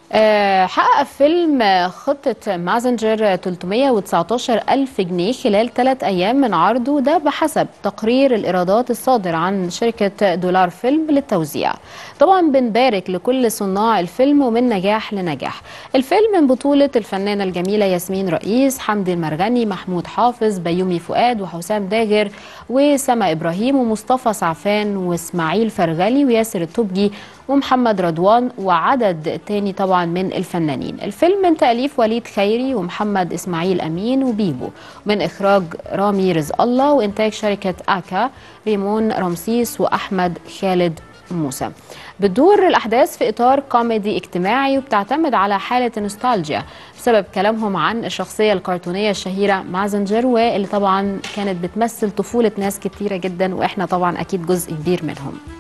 حقق فيلم خطة مازنجر 319 ألف جنيه خلال 3 أيام من عرضه، ده بحسب تقرير الإيرادات الصادر عن شركة دولار فيلم للتوزيع. طبعا بنبارك لكل صناع الفيلم ومن نجاح لنجاح. الفيلم من بطولة الفنانة الجميلة ياسمين رئيس، حمدي المرغني، محمود حافظ، بيومي فؤاد، وحسام داغر، وسما إبراهيم، ومصطفى سعفان، واسماعيل فرغلي، وياسر التوبجي، ومحمد رضوان، وعدد تاني طبعا من الفنانين. الفيلم من تأليف وليد خيري ومحمد إسماعيل أمين وبيبو، من إخراج رامي رزق الله، وإنتاج شركة آكا، ريمون رمسيس وأحمد خالد موسى. بتدور الأحداث في إطار كوميدي اجتماعي، وبتعتمد على حالة نوستالجيا بسبب كلامهم عن الشخصية الكرتونية الشهيرة مازنجر، واللي طبعا كانت بتمثل طفولة ناس كتيرة جدا، وإحنا طبعا أكيد جزء كبير منهم.